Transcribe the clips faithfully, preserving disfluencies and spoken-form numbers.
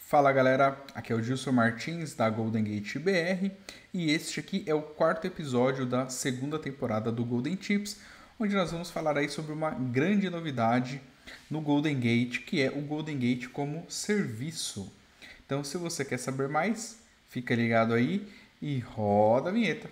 Fala galera, aqui é o Gilson Martins da Golden Gate B R e este aqui é o quarto episódio da segunda temporada do Golden Tips, onde nós vamos falar aí sobre uma grande novidade no Golden Gate, que é o Golden Gate como serviço. Então, se você quer saber mais, fica ligado aí e roda a vinheta.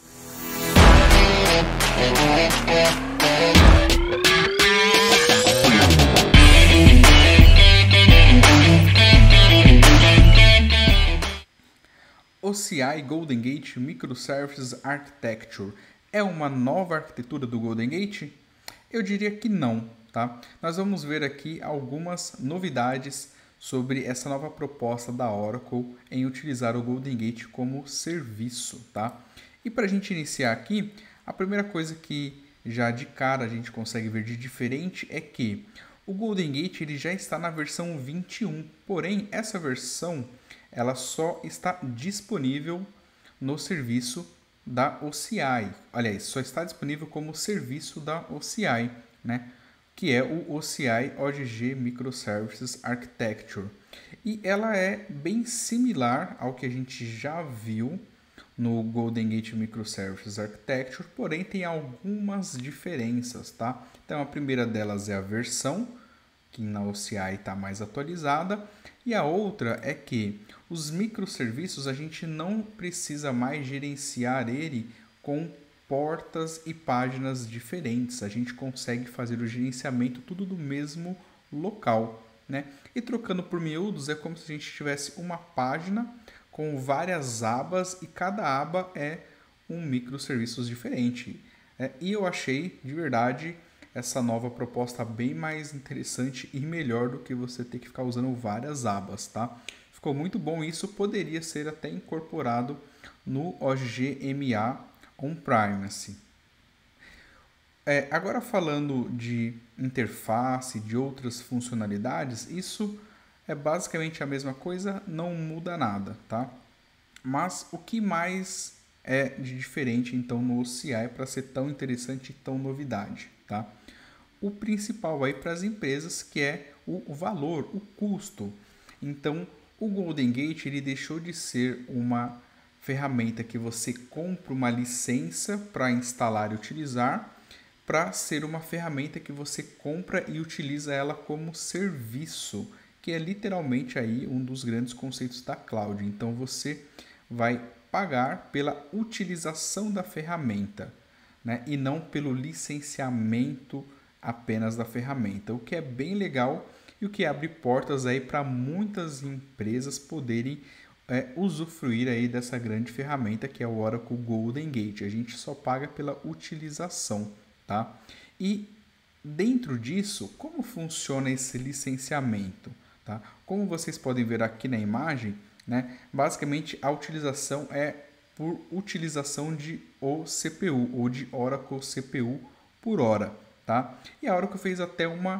O C I Golden Gate Microservices Architecture é uma nova arquitetura do Golden Gate? Eu diria que não, tá? Nós vamos ver aqui algumas novidades sobre essa nova proposta da Oracle em utilizar o Golden Gate como serviço, tá? E para a gente iniciar aqui, a primeira coisa que já de cara a gente consegue ver de diferente é que o Golden Gate ele já está na versão vinte e um, porém essa versão ela só está disponível no serviço da O C I. Aliás, só está disponível como serviço da O C I, né? Que é o O C I O G G Microservices Architecture. E ela é bem similar ao que a gente já viu no Golden Gate Microservices Architecture, porém tem algumas diferenças, tá? Então a primeira delas é a versão, que na O C I está mais atualizada, e a outra é que os microserviços a gente não precisa mais gerenciar ele com portas e páginas diferentes. A gente consegue fazer o gerenciamento tudo do mesmo local, né? E trocando por miúdos é como se a gente tivesse uma página com várias abas e cada aba é um microserviço diferente. É, e eu achei de verdade essa nova proposta bem mais interessante e melhor do que você ter que ficar usando várias abas, tá? Ficou muito bom isso, poderia ser até incorporado no O G G M A On-Premise. É, agora falando de interface, de outras funcionalidades, isso é basicamente a mesma coisa, não muda nada, tá? Mas o que mais é de diferente então no O C I para ser tão interessante e tão novidade, tá? O principal aí para as empresas, que é o valor, o custo. Então, o Golden Gate ele deixou de ser uma ferramenta que você compra uma licença para instalar e utilizar, para ser uma ferramenta que você compra e utiliza ela como serviço, que é literalmente aí um dos grandes conceitos da cloud. Então, você vai pagar pela utilização da ferramenta, né? E não pelo licenciamento apenas da ferramenta, o que é bem legal e o que abre portas aí para muitas empresas poderem é, usufruir aí dessa grande ferramenta que é o Oracle Golden Gate. A gente só paga pela utilização, tá? E dentro disso, como funciona esse licenciamento, tá? Como vocês podem ver aqui na imagem, né? Basicamente a utilização é por utilização de o C P U ou de Oracle C P U por hora. Tá? E a Oracle fez até uma,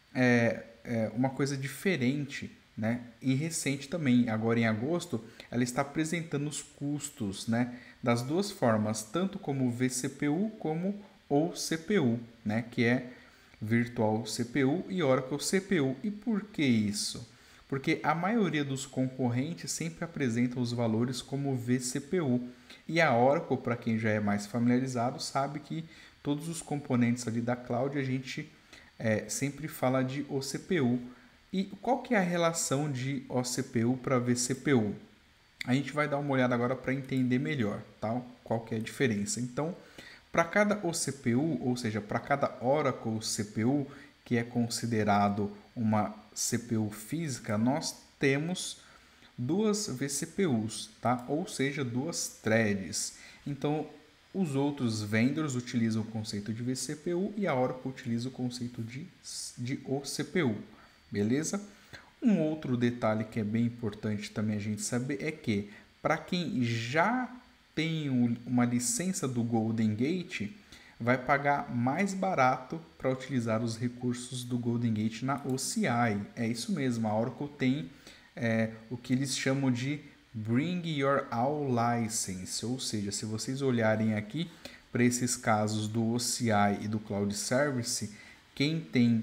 é, é, uma coisa diferente, né? E recente também, agora em agosto, ela está apresentando os custos, né? Das duas formas, tanto como V C P U como o C P U, né? Que é Virtual C P U e Oracle C P U. E por que isso? Porque a maioria dos concorrentes sempre apresentam os valores como V C P U. E a Oracle, para quem já é mais familiarizado, sabe que todos os componentes ali da cloud a gente é, sempre fala de O C P U. E qual que é a relação de O C P U para V C P U? A gente vai dar uma olhada agora para entender melhor, tá? Qual que é a diferença. Então, para cada O C P U, ou seja, para cada Oracle C P U, que é considerado uma C P U física, nós temos duas V C P Us, tá? Ou seja, duas threads. Então, os outros vendors utilizam o conceito de V C P U e a Oracle utiliza o conceito de, de O C P U, beleza? Um outro detalhe que é bem importante também a gente saber é que para quem já tem uma licença do Golden Gate, vai pagar mais barato para utilizar os recursos do Golden Gate na O C I. É isso mesmo, a Oracle tem é, o que eles chamam de Bring Your All License, ou seja, se vocês olharem aqui para esses casos do O C I e do Cloud Service, quem tem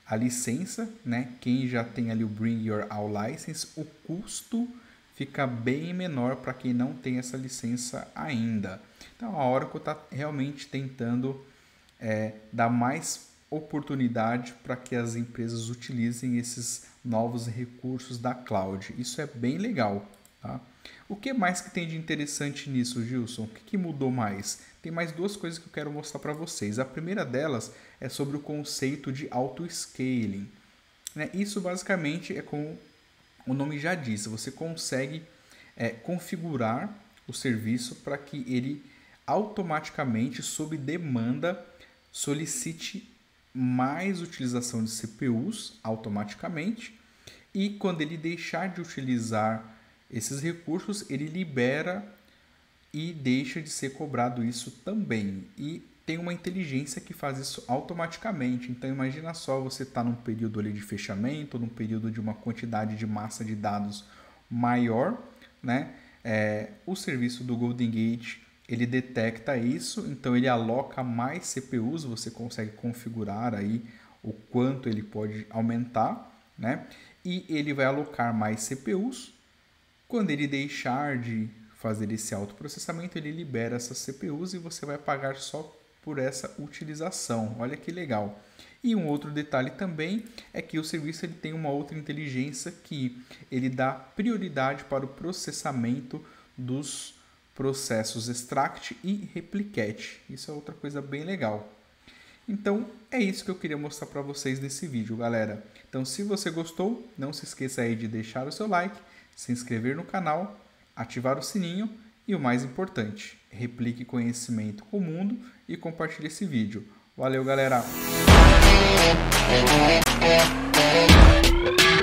a licença, né? Quem já tem ali o Bring Your All License, o custo fica bem menor para quem não tem essa licença ainda. Então a Oracle está realmente tentando é, dar mais oportunidade para que as empresas utilizem esses novos recursos da cloud. Isso é bem legal, tá? O que mais que tem de interessante nisso, Gilson? O que, que mudou mais? Tem mais duas coisas que eu quero mostrar para vocês. A primeira delas é sobre o conceito de auto-scaling. Né? Isso basicamente é como o nome já diz, você consegue é, configurar o serviço para que ele automaticamente, sob demanda, solicite mais utilização de C P Us automaticamente, e quando ele deixar de utilizar esses recursos, ele libera e deixa de ser cobrado isso também. E tem uma inteligência que faz isso automaticamente. Então imagina só, você está num período ali de fechamento, num período de uma quantidade de massa de dados maior, né? É, o serviço do Golden Gate, ele detecta isso, então ele aloca mais C P Us, você consegue configurar aí o quanto ele pode aumentar, né? E ele vai alocar mais C P Us. Quando ele deixar de fazer esse autoprocessamento, ele libera essas C P Us e você vai pagar só por essa utilização. Olha que legal. E um outro detalhe também é que o serviço ele tem uma outra inteligência que ele dá prioridade para o processamento dos processos extract e replicate. Isso é outra coisa bem legal. Então é isso que eu queria mostrar para vocês nesse vídeo, galera. Então se você gostou, não se esqueça aí de deixar o seu like, se inscrever no canal, ativar o sininho e o mais importante, replique conhecimento com o mundo e compartilhe esse vídeo. Valeu, galera!